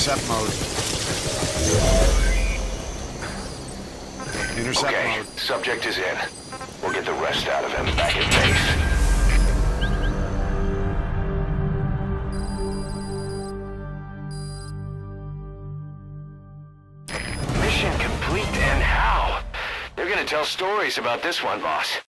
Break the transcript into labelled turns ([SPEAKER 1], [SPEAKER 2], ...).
[SPEAKER 1] Intercept mode. Intercept
[SPEAKER 2] Okay,
[SPEAKER 1] mode.
[SPEAKER 2] subject is in. We'll get the rest out of him back at base. Mission complete, and how? They're gonna tell stories about this one, boss.